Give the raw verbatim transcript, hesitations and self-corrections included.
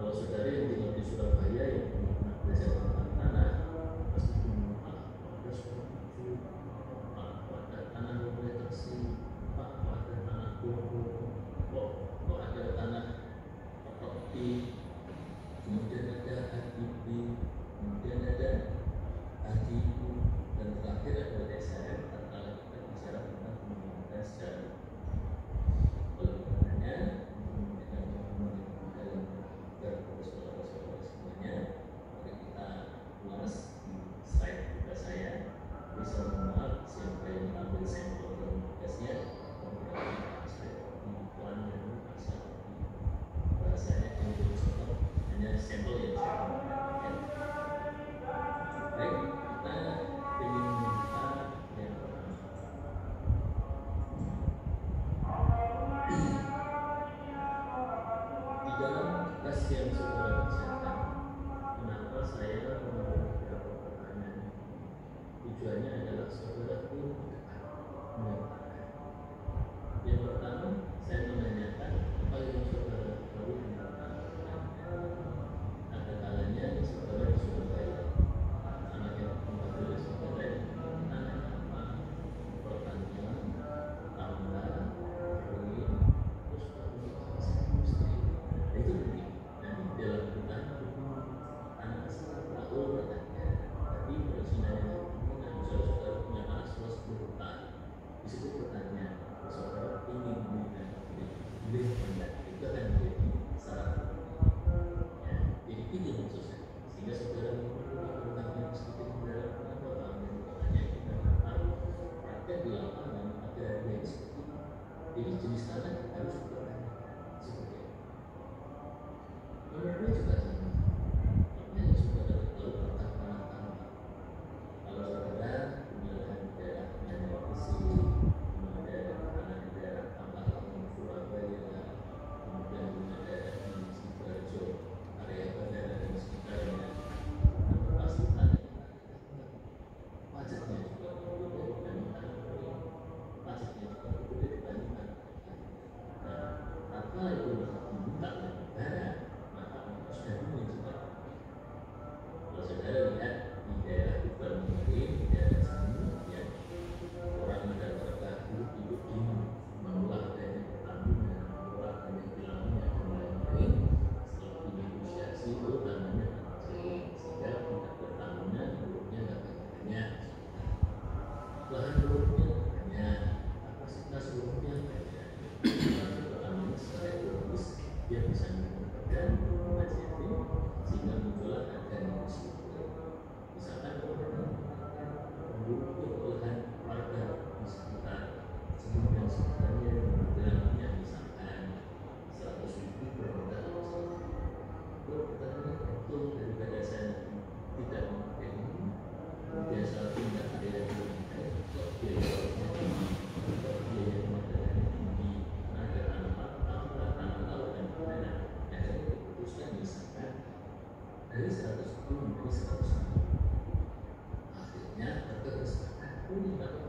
Kalau saudara yang tinggal di Surabaya yang pernah belajar tentang tanah, pasti bingung, Pak, ada sekolah maju, Pak, ada tanah mulai tersih, Pak, ada tanah bobo, kok, kok ada tanah properti, kemudian ada H D B, kemudian ada H D U, dan terakhir ada S H M. Tatkala kita bicara tentang pembangunan secara oleh karenanya memberikan pemahaman dalam kepada saudara-saudara semuanya, mari kita ulas di slide juga saya bisa mengenal siapa yang mengambil sampel dalam tugasnya, beberapa aspek di plan dan asal bahasanya yang contoh hanya sampel yang saya gunakan. Baik, kita ingin minta yang pertama. Di dalam tugas yang saudara kerjakan, kenapa saya membuat beberapa pertanyaan? Tujuannya adalah saudara pun dekat menyatakan. Yang pertama, saya menanyakan apa yang saudara tahu tentang tanah. Ada kalanya saudara di Surabaya, anak yang tempat dulu saudara tanah apa, pertanian, tambah, ruin, terus industri. Itu penting. Nanti dalam kita anak tahu bertanya. Tapi persinanya mungkin saudara punya anak seluas sepuluh hektar. Di situ bertanya, saudara ingin belikan beli banyak, itu akan menjadi syarat. Ya, jadi itu maksudnya. Sehingga saudara memperlukan pertanyaan sedikit mendalam kenapa tangan hanya kita tahu praktek di lapangan ada yang seperti itu. Jadi jenis tanah harus bertanya seperti itu. Nomor dua juga sama. Apa yang saudara tahu tentang tanah-tanah? Kalau saudara punya lahan di daerah Nyawa Isi, kemudian tanah di daerah Tambah Lampung Surabaya, kemudian punya daerah di Sidoarjo, area bandara dan sekitarnya, itu pasti tanah pajaknya juga berbeda dibandingkan pajaknya juga berbeda dibandingkan. Nah, apa itu diminta oleh negara, maka sudah dimulai juga. Kalau saudara lihat di daerah Tuban mungkin di daerah sini, ya orang ada tergabung hidup di mengolah adanya pertambangan, mengolah adanya kilauannya dan lain-lain. Setelah dinegosiasi itu tanahnya kecil, sehingga tidak pertambangan buruknya nggak banyak. Lahan buruknya banyak, kapasitas buruknya banyak. Tapi pertambangan secara ekonomis dia bisa mendapatkan mengajarkan sehingga muncullah harga yang disebut. Misalkan penduduk olahan warga di sekitar sebelum dan sekitarnya dalamnya misalkan seratus ribu per meter. Kalau petani betul daripada saya tidak memakai ini, biasa tidak ada yang memakai, kok biayanya tinggi, kok biaya pemadatannya tinggi, ada tanah tanah tanah laut dan mana. Akhirnya diputuskan misalkan dari seratus ribu menjadi seratus ribu. Akhirnya terkesempatan pun lima